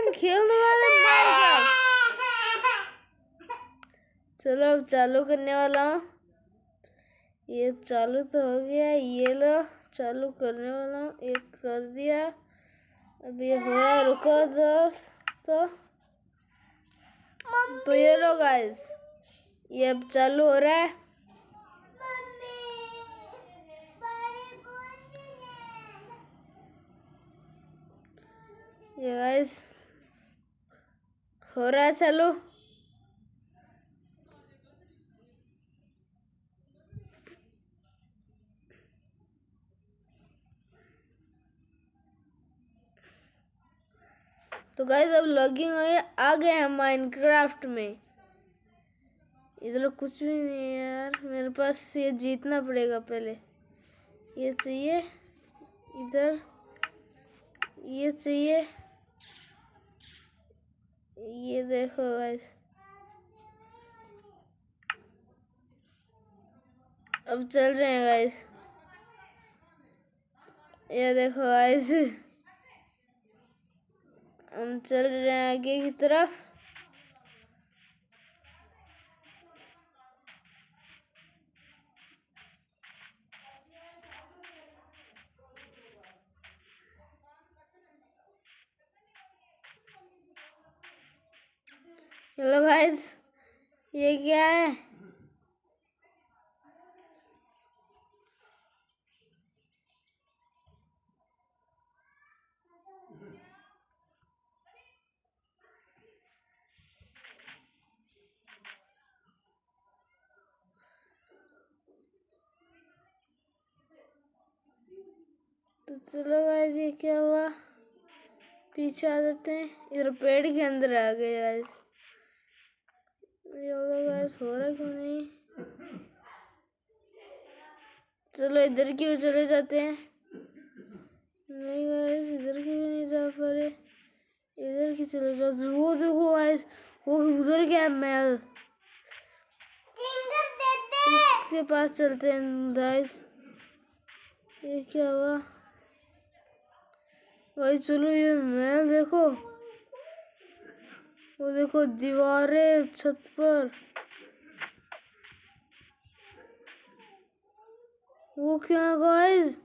खेलने वाले माइनक्राफ्ट। चलो अब चालू करने वाला हूँ। ये चालू तो हो गया, ये लो चालू करने वाला हूँ। एक कर दिया, अब ये हो रहा है। रुको दोस्त, तो ये लो गाइस, ये अब चालू हो रहा है। ये गाइस हो रहा है चालू। तो गाइस अब लॉगिंग आ गए हैं माइनक्राफ्ट में। इधर कुछ भी नहीं है यार, मेरे पास ये जीतना पड़ेगा पहले। ये चाहिए, इधर ये चाहिए। ये देखो गाइस, अब चल रहे हैं गाइस। ये देखो गाइस, हम चल रहे हैं आगे की तरफ। हेलो गाइस, ये क्या है? तो चलो गाइस, ये क्या हुआ? पीछे आ जाते हैं। इधर पेड़ के अंदर आ गए गाइस। ये गाइस हो रहा क्यों नहीं? चलो इधर क्यों चले जाते हैं? नहीं गाइस, इधर क्यों नहीं जा पा रहे? इधर की चले जाओ। वो देखो गाइस, वो उधर गया महल। इसके पास चलते हैं गाइस। ये क्या हुआ भाई? चलो ये महल देखो, वो देखो दीवारें छत पर। वो क्या है गाइस?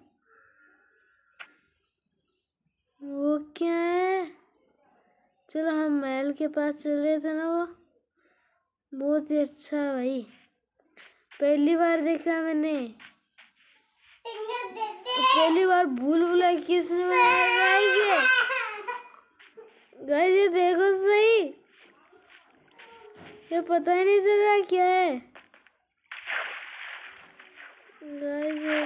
वो क्या है? चलो हम महल के पास चल रहे थे ना, वो बहुत ही अच्छा है भाई। पहली बार देखा मैंने, पहली बार भूल भुलैया किसने बनाया गाइस। ये देखो सही, ये पता ही नहीं चल रहा क्या है गाइस।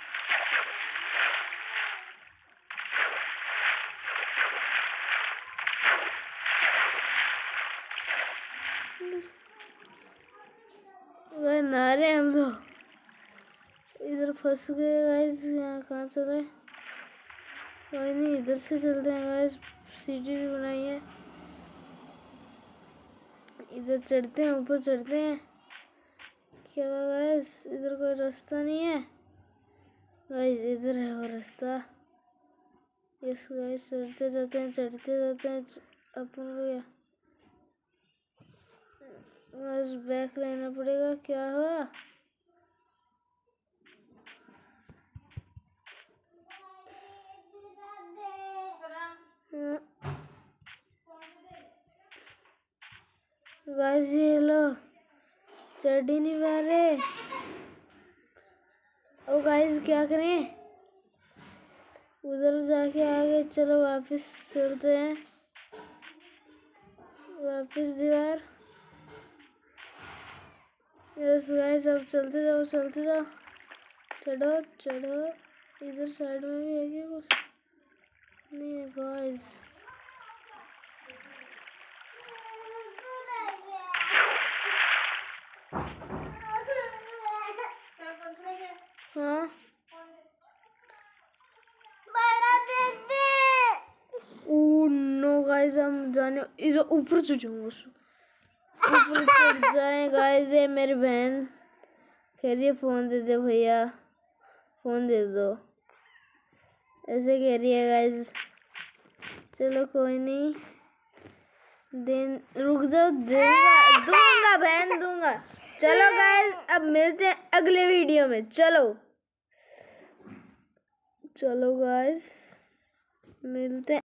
वह नारे हम तो इधर फंस गए गाइस। यहाँ कहाँ चले? कोई नहीं, इधर से चलते हैं गाइस। सीढ़ी भी बनाई है, इधर चढ़ते हैं, ऊपर चढ़ते हैं। क्या हुआ गाइस? इधर कोई रास्ता नहीं है गाइस, इधर है वो रास्ता। यस गाइस, चढ़ते जाते हैं, चढ़ते जाते हैं। अपन को क्या बस बैक लेना पड़ेगा। क्या हुआ? गाइस ये लो, चढ़ ही नहीं पा रहे। ओ गाइस क्या करें? उधर जाके आगे चलो, वापस चलते हैं, वापस दीवार। यस गाइस, अब चलते जाओ, चलते जाओ। चढ़ो चढ़ो। इधर साइड में भी है क्या? कुछ नहीं है गाइस। हाँ नो गाइस, हम जाने इधर ऊपर से जाऊंगा, ऊपर चढ़ जाए गाइस। ये मेरी बहन कह रही है फोन दे दे भैया, फोन दे दो, ऐसे कह रही है गाइस। चलो कोई नहीं, रुक जाओ, दूंगा बहन, दूंगा। चलो गाइस, अब मिलते हैं अगले वीडियो में। चलो गाइस, मिलते हैं।